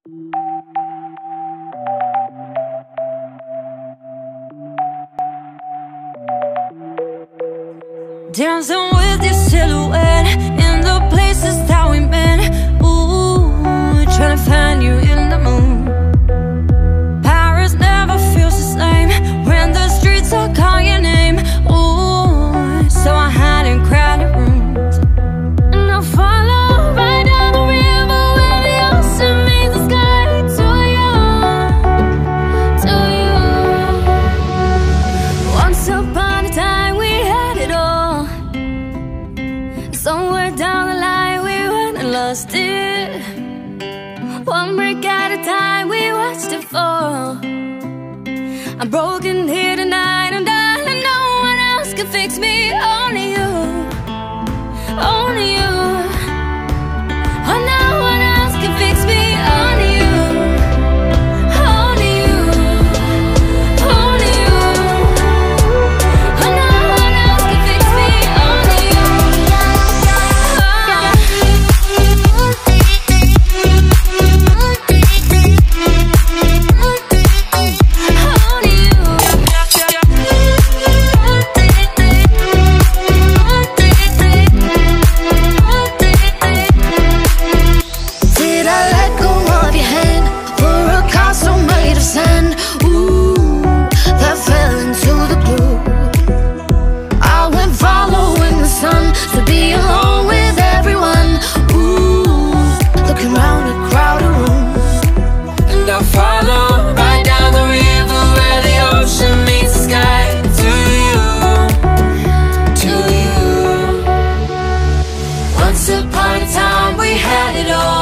Dancing with your silhouette in the places that we met. Ooh, trying to find you in the moon. Paris never feels the same when the streets all call your name. Ooh, so I hide in crowded rooms, and I'll follow right down the river where the ocean meets the sky. To you, to you. Once upon a time we had it all. Somewhere down the line we went and lost it. One break at a time we watched it fall. I'm broken here tonight, and darling, no one else can fix me. Only you, only you. Oh, no one else can fix me. Only you, only you, only you. Oh, no one else can fix me. Only you. Did I let go of your hand for a castle made of sand? Ooh, that fell into the blue. I went following the sun to be alone with everyone. Ooh, looking round a crowded room, and I follow right down the river where the ocean meets the sky. To you, to you. Once upon a time we had it all.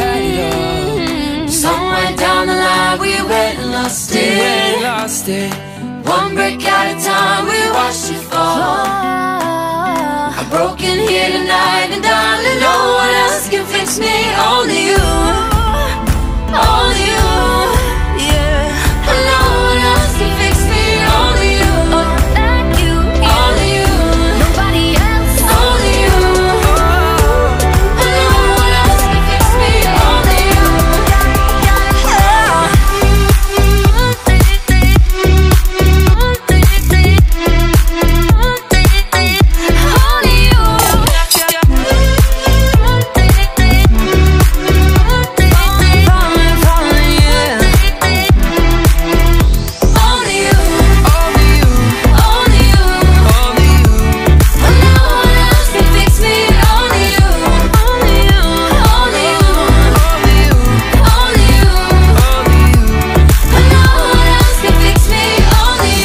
Somewhere down the line we went and lost it. One break at a time we watched it fall. I'm broken here tonight, and darling, no one else can fix me. Only you, only you. Yeah, and no one else can fix me. Only you, like you, only you. Nobody else, only you. And no one else can fix me. Only you.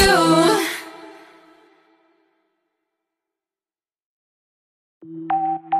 Only you.